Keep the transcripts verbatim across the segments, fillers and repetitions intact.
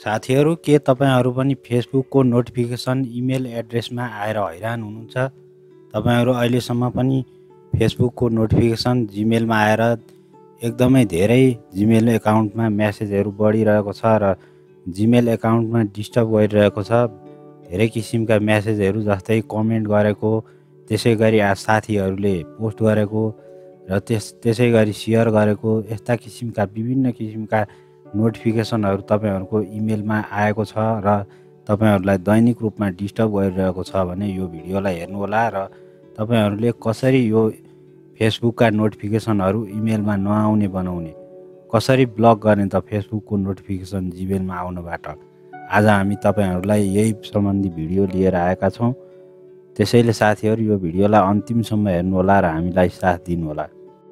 साथीहरू, के तपाईहरू पनि फेसबुकको नोटिफिकेसन इमेल एड्रेसमा आएर हैरान हुनुहुन्छ? तपाईहरू अहिलेसम्म पनि फेसबुकको नोटिफिकेसन जिमेलमा आएर एकदमै धेरै जिमेल एकाउन्टमा म्यासेजहरू बढिरहेको छ र जिमेल एकाउन्टमा डिस्टर्ब गरिरहेको छ। धेरै किसिमका म्यासेजहरू जस्तै कमेन्ट गरेको, त्यसै गरी साथीहरूले पोस्ट गरेको र त्यस त्यसै गरी सेयर गरेको, यस्ता किसिमका विभिन्न किसिमका नोटिफिकेसनहरू तपाईहरूको इमेलमा आएको छ र तपाईहरूलाई दैनिक रूपमा डिस्टर्ब गरिरहेको छ भने यो भिडियोलाई हेर्नुहोला र तपाईहरूले कसरी यो फेसबुकका नोटिफिकेसनहरू इमेलमा नआउने बनाउने, कसरी ब्लक गर्ने त फेसबुकको नोटिफिकेसन जिमेलमा आउनबाट, आज हामी तपाईहरूलाई यही सम्बन्धी भिडियो लिएर आएका छौँ। त्यसैले साथीहरू, यो भिडियोलाई अन्तिमसम्म हेर्नुहोला र हामीलाई साथ दिनुहोला।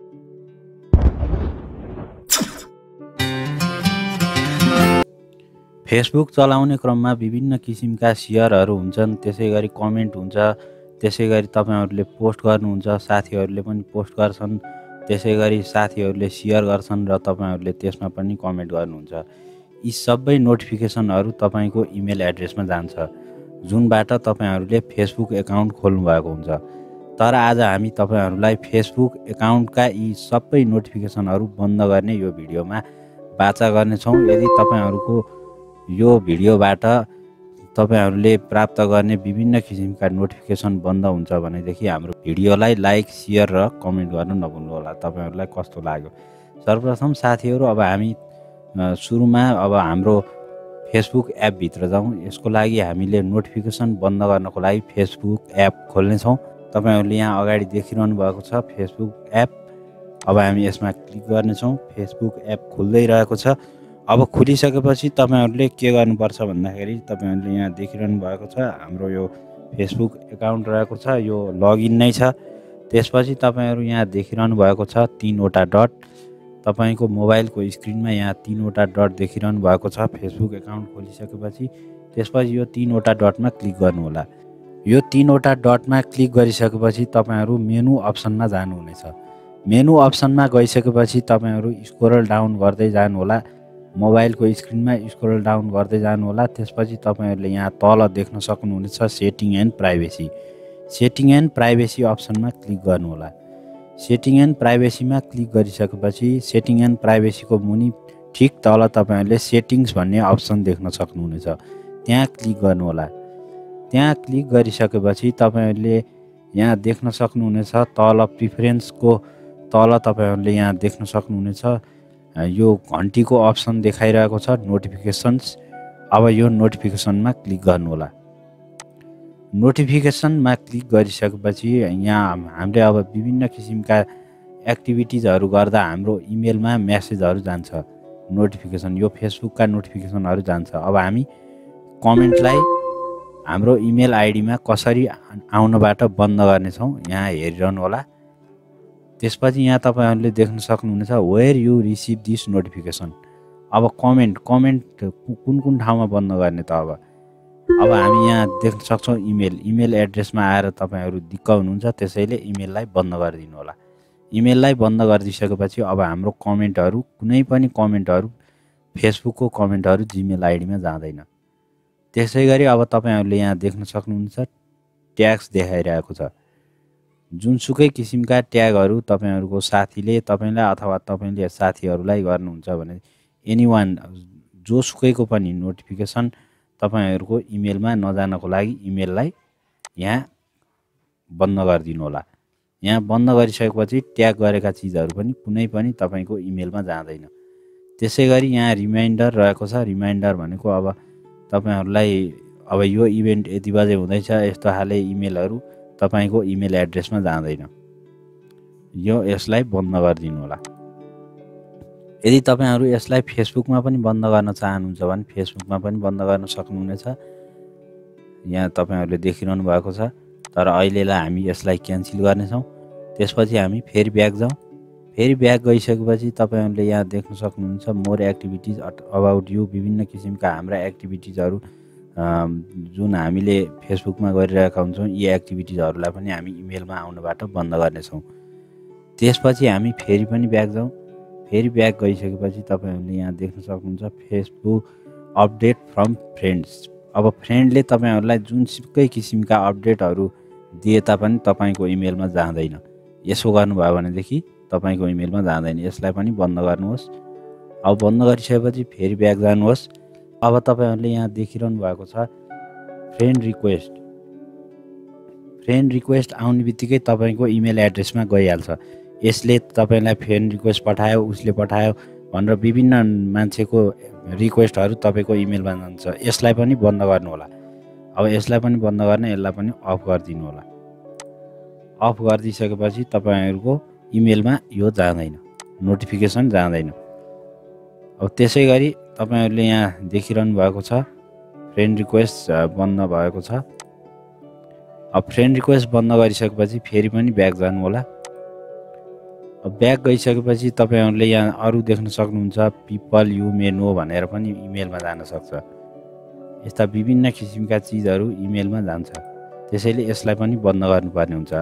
फेसबुक चलाउने क्रममा विभिन्न किसिमका सेयरहरू हुन्छन्, त्यसै गरी कमेन्ट हुन्छ, त्यसै गरी तपाईहरूले पोस्ट गर्नुहुन्छ, साथीहरूले पनि पोस्ट गर्छन्, त्यसै गरी साथीहरूले सेयर गर्छन् र तपाईहरूले त्यसमा पनि कमेन्ट गर्नुहुन्छ। यी सबै नोटिफिकेसनहरू तपाईँको इमेल एड्रेसमा जान्छ, जुनबाट तपाईँहरूले फेसबुक एकाउन्ट खोल्नुभएको हुन्छ। तर आज हामी तपाईँहरूलाई फेसबुक एकाउन्टका यी सबै नोटिफिकेसनहरू बन्द गर्ने यो भिडियोमा वाचा गर्नेछौँ। यदि तपाईँहरूको यो भिडियोबाट तपाईहरूले प्राप्त गर्ने विभिन्न किसिमका नोटिफिकेसन बन्द हुन्छ भनेदेखि हाम्रो भिडियोलाई लाइक, सेयर र कमेन्ट गर्न नभुल्नुहोला। तपाईँहरूलाई कस्तो लाग्यो? सर्वप्रथम साथीहरू, अब हामी सुरुमा अब हाम्रो फेसबुक एपभित्र जाउँ। यसको लागि हामीले नोटिफिकेसन बन्द गर्नको लागि फेसबुक एप खोल्नेछौँ। तपाईँहरूले यहाँ अगाडि देखिरहनु भएको छ फेसबुक एप। अब हामी यसमा क्लिक गर्नेछौँ। फेसबुक एप खुल्दै रहेको छ। अब खुलिसकेपछि तपाईँहरूले के गर्नुपर्छ भन्दाखेरि तपाईँहरूले यहाँ देखिरहनु भएको छ हाम्रो यो फेसबुक एकाउन्ट रहेको छ, यो लगइन नै छ। त्यसपछि तपाईँहरू यहाँ देखिरहनु भएको छ तीनवटा डट। तपाईँको मोबाइलको स्क्रिनमा यहाँ तीनवटा डट देखिरहनु भएको छ फेसबुक एकाउन्ट खोलिसकेपछि। त्यसपछि यो तीनवटा डटमा क्लिक गर्नुहोला। यो तीनवटा डटमा क्लिक गरिसकेपछि तपाईँहरू मेनु अप्सनमा जानुहुनेछ। मेनु अप्सनमा गइसकेपछि तपाईँहरू स्क्रोल डाउन गर्दै जानुहोला। मोबाइलको स्क्रिनमा स्क्रोल डाउन गर्दै जानुहोला। त्यसपछि तपाईँहरूले यहाँ तल देख्न सक्नुहुनेछ setting and privacy. Setting and privacy अप्सनमा क्लिक गर्नुहोला। सेटिङ एन्ड प्राइभेसीमा क्लिक गरिसकेपछि सेटिङ एन्ड प्राइभेसीको मुनि ठिक तल तपाईँहरूले सेटिङ्स भन्ने अप्सन देख्न सक्नुहुनेछ। त्यहाँ क्लिक गर्नुहोला। त्यहाँ क्लिक गरिसकेपछि तपाईँहरूले यहाँ देख्न सक्नुहुनेछ तल प्रिफरेन्सको तल तपाईँहरूले यहाँ देख्न सक्नुहुनेछ यो घन्टीको अप्सन देखाइरहेको छ नोटिफिकेसन्स। अब यो नोटिफिकेसनमा क्लिक गर्नुहोला। नोटिफिकेसनमा क्लिक गरिसकेपछि यहाँ हामीले अब विभिन्न किसिमका एक्टिभिटिजहरू गर्दा हाम्रो इमेलमा म्यासेजहरू जान्छ, नोटिफिकेसन, यो फेसबुकका नोटिफिकेसनहरू जान्छ। अब हामी कमेन्टलाई हाम्रो इमेल आइडीमा कसरी आउनबाट बन्द गर्नेछौँ, यहाँ हेरिरहनु होला। त्यसपछि यहाँ तपाईँहरूले देख्न सक्नुहुनेछ where you receive this notification. अब कमेन्ट कमेन्ट कुन कुन ठाउँमा बन्द गर्ने त? अब अब हामी यहाँ देख्न सक्छौँ इमेल इमेल एड्रेसमा आएर तपाईँहरू दिक्क हुनुहुन्छ, त्यसैले इमेललाई बन्द गरिदिनु होला। इमेललाई बन्द गरिदिइसकेपछि अब हाम्रो कमेन्टहरू, कुनै पनि कमेन्टहरू, फेसबुकको कमेन्टहरू जिमेल आइडीमा जाँदैन। त्यसै गरी अब तपाईँहरूले यहाँ देख्न सक्नुहुन्छ ट्याग्स देखाइरहेको छ। जुनसुकै किसिमका ट्यागहरू तपाईँहरूको साथीले तपाईँलाई अथवा तपाईँले साथीहरूलाई गर्नुहुन्छ भने एनी वान, जोसुकैको पनि नोटिफिकेसन तपाईँहरूको इमेलमा नजानको लागि इमेललाई यहाँ बन्द गरिदिनु होला। यहाँ बन्द गरिसकेपछि ट्याग गरेका चिजहरू पनि कुनै पनि तपाईँको इमेलमा जाँदैन। त्यसै गरी यहाँ रिमाइन्डर रहेको छ। रिमाइन्डर भनेको अब तपाईँहरूलाई अब यो इभेन्ट यति बजे हुँदैछ, यस्तो खाले इमेलहरू तपाईँको इमेल एड्रेसमा जाँदैन। यो यसलाई बन्द गरिदिनु होला। यदि तपाईँहरू यसलाई फेसबुकमा पनि बन्द गर्न चाहनुहुन्छ भने फेसबुकमा पनि बन्द गर्न सक्नुहुनेछ। यहाँ तपाईँहरूले देखिरहनु भएको छ। तर अहिलेलाई हामी यसलाई क्यान्सल गर्नेछौँ। त्यसपछि हामी फेरि ब्याक जाउँ। फेरि ब्याक गइसकेपछि तपाईँहरूले यहाँ देख्न सक्नुहुन्छ मोर एक्टिभिटिज अबाउट यु, विभिन्न किसिमका हाम्रा एक्टिभिटिजहरू जुन हामीले फेसबुकमा गरिरहेका हुन्छौँ, यी एक्टिभिटिजहरूलाई पनि हामी इमेलमा आउनबाट बन्द गर्नेछौँ। त्यसपछि हामी फेरि पनि ब्याक जाउँ। फेरि ब्याक गइसकेपछि तपाईँहरूले यहाँ देख्न सक्नुहुन्छ फेसबुक अपडेट फ्रम फ्रेन्ड्स। अब फ्रेन्डले तपाईँहरूलाई जुनसुकै किसिमका अपडेटहरू दिए तापनि तपाईँको इमेलमा जाँदैन। यसो गर्नुभयो भनेदेखि तपाईँको इमेलमा जाँदैन। यसलाई पनि बन्द गर्नुहोस्। अब बन्द गरिसकेपछि फेरि ब्याक जानुहोस्। अब तपाईँहरूले यहाँ देखिरहनु भएको छ फ्रेन्ड रिक्वेस्ट। फ्रेन्ड रिक्वेस्ट आउने बित्तिकै तपाईँको इमेल एड्रेसमा गइहाल्छ। यसले तपाईँलाई फ्रेन्ड रिक्वेस्ट पठायो, उसले पठायो भनेर विभिन्न मान्छेको रिक्वेस्टहरू तपाईँको इमेलमा जान्छ। यसलाई पनि बन्द गर्नु होला। अब यसलाई पनि बन्द गर्न यसलाई पनि अफ गरिदिनु होला। अफ गरिदिइसकेपछि तपाईँहरूको इमेलमा यो जाँदैन, नोटिफिकेसन जाँदैन। अब त्यसै गरी तपाईँहरूले यहाँ देखिरहनु भएको छ फ्रेन्ड रिक्वेस्ट बन्द भएको छ। अब फ्रेन्ड रिक्वेस्ट बन्द गरिसकेपछि फेरि पनि ब्याक जानु होला। अब ब्याक गइसकेपछि तपाईँहरूले यहाँ अरू देख्न सक्नुहुन्छ पिपल यु मे नो भनेर पनि इमेलमा जान सक्छ। यस्ता विभिन्न किसिमका चिजहरू इमेलमा जान्छ। त्यसैले यसलाई पनि बन्द गर्नुपर्ने हुन्छ।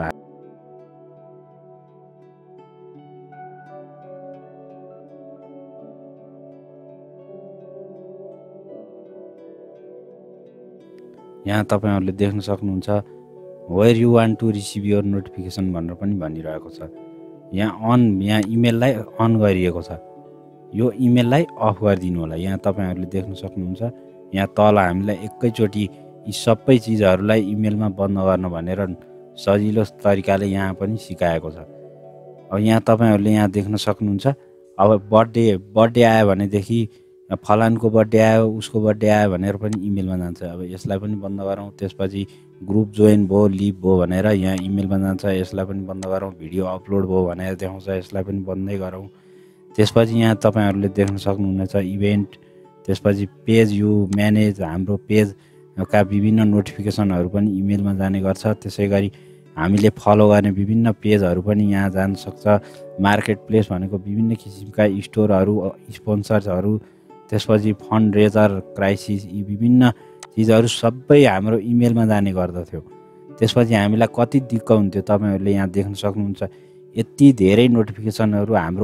यहाँ तपाईँहरूले देख्न सक्नुहुन्छ where you want to receive your notification भनेर पनि भनिरहेको छ। यहाँ अन यहाँ इमेललाई अन गरिएको छ। यो इमेललाई अफ गरिदिनु होला। यहाँ तपाईँहरूले देख्न सक्नुहुन्छ यहाँ तल हामीलाई एकैचोटि यी सबै चिजहरूलाई इमेलमा बन्द गर्न भनेर सजिलो तरिकाले यहाँ पनि सिकाएको छ। अब यहाँ तपाईँहरूले यहाँ देख्न सक्नुहुन्छ अब बर्थडे बर्थडे आयो भनेदेखि फलानको बर्थडे आयो, उसको बर्थडे आयो भनेर पनि इमेलमा जान्छ। अब यसलाई पनि बन्द गरौँ। त्यसपछि ग्रुप जोइन भयो, लिभ भयो भनेर यहाँ इमेलमा जान्छ। यसलाई पनि बन्द गरौँ। भिडियो अपलोड भयो भनेर देखाउँछ। यसलाई पनि बन्दै गरौँ। त्यसपछि यहाँ तपाईँहरूले देख्न सक्नुहुनेछ इभेन्ट। त्यसपछि पेज यु म्यानेज, हाम्रो पेजका विभिन्न नोटिफिकेसनहरू पनि इमेलमा जाने गर्छ। त्यसै गरी हामीले फलो गर्ने विभिन्न पेजहरू पनि यहाँ जान सक्छ। मार्केट प्लेस भनेको विभिन्न किसिमका स्टोरहरू, स्पोन्सर्सहरू, त्यसपछि फन्ड रेजर, क्राइसिस, यी विभिन्न चिजहरू सबै हाम्रो इमेलमा जाने गर्दथ्यो। त्यसपछि हामीलाई कति दिक्क हुन्थ्यो तपाईँहरूले यहाँ देख्न सक्नुहुन्छ। यति धेरै नोटिफिकेसनहरू हाम्रो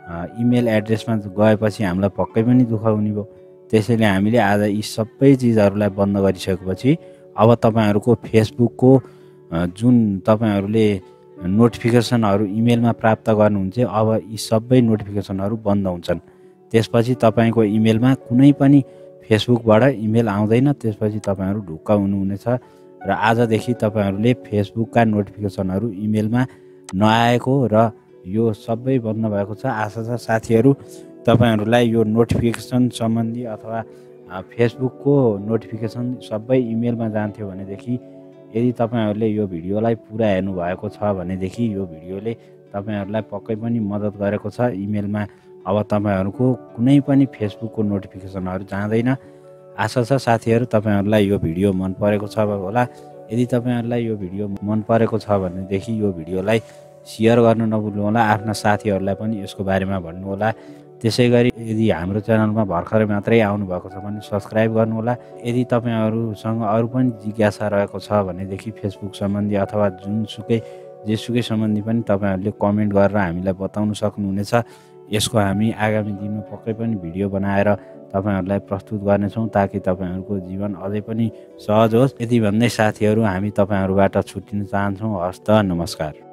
इमेल एड्रेसमा गएपछि हामीलाई पक्कै पनि दुःख हुने भयो। त्यसैले हामीले आज यी सबै चिजहरूलाई बन्द गरिसकेपछि अब तपाईँहरूको फेसबुकको जुन तपाईँहरूले नोटिफिकेसनहरू इमेलमा प्राप्त गर्नुहुन्छ अब यी सबै नोटिफिकेसनहरू बन्द हुन्छन्। त्यसपछि तपाईँको इमेलमा कुनै पनि फेसबुकबाट इमेल आउँदैन। त्यसपछि तपाईँहरू ढुक्क हुनुहुनेछ र आजदेखि तपाईँहरूले फेसबुकका नोटिफिकेसनहरू इमेलमा नआएको र यो सबै बन्द भएको छ। आशा छ साथीहरू तपाईँहरूलाई यो नोटिफिकेसन सम्बन्धी अथवा फेसबुकको नोटिफिकेसन सबै इमेलमा जान्थ्यो भनेदेखि यदि तपाईँहरूले यो भिडियोलाई पुरा हेर्नु भएको छ भनेदेखि यो भिडियोले तपाईँहरूलाई पक्कै पनि मद्दत गरेको छ। इमेलमा अब तपाईँहरूको कुनै पनि फेसबुकको नोटिफिकेसनहरू जाँदैन। आशा छ साथीहरू तपाईँहरूलाई यो भिडियो मन परेको छ होला। यदि तपाईँहरूलाई यो भिडियो मन परेको छ भनेदेखि यो भिडियोलाई सेयर गर्न नभुल्नुहोला। आफ्ना साथीहरूलाई पनि यसको बारेमा भन्नुहोला। त्यसै गरी यदि हाम्रो च्यानलमा भर्खरै मात्रै आउनुभएको छ भने सब्सक्राइब गर्नुहोला। यदि तपाईँहरूसँग अरू पनि जिज्ञासा रहेको छ भनेदेखि फेसबुक सम्बन्धी अथवा जुनसुकै जेसुकै सम्बन्धी पनि तपाईँहरूले कमेन्ट गरेर हामीलाई बताउन सक्नुहुनेछ। यसको हामी आगामी दिनमा पक्कै पनि भिडियो बनाएर तपाईँहरूलाई प्रस्तुत गर्नेछौँ ताकि तपाईँहरूको जीवन अझै पनि सहज होस्। यति भन्दै साथीहरू हामी तपाईँहरूबाट छुट्टिन चाहन्छौँ। हस्त नमस्कार।